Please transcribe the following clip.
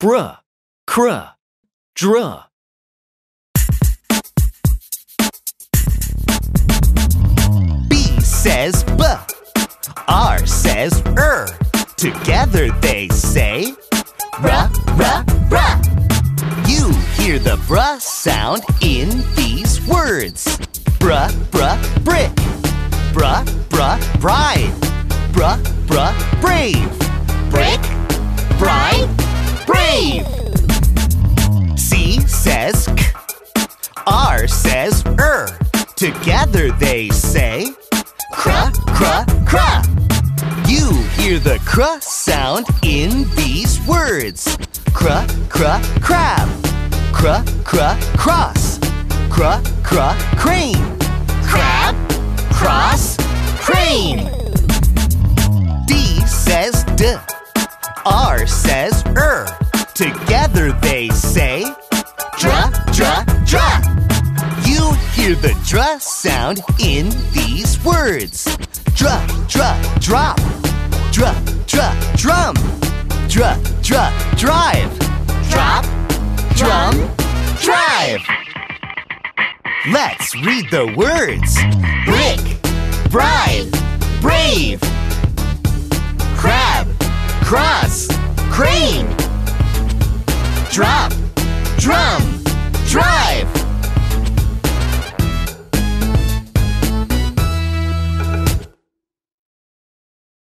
bruh, cruh, druh. B says b, R says Together they say ruh, ruh, bruh. You hear the bruh sound in these words. Bruh, bruh, brick. Bruh, bruh, bride. Bruh, bruh, brave. Brick, bride, brave. C says k, R says Together they say cruh, cruh, cruh. You hear the cruh sound in these words. Cruh, cruh, crab. Cruh, cruh, cross. Cruh, cruh, crane. Crab, cross, crane. D says d, R says Together they say druh, druh, druh. You hear the druh sound in these words. Druh, druh, drop. Druh, druh, drum. Druh, druh, drive. Drop, drum, drive. Let's read the words. Brick, bride, brave. Crab, cross, crane. Drop,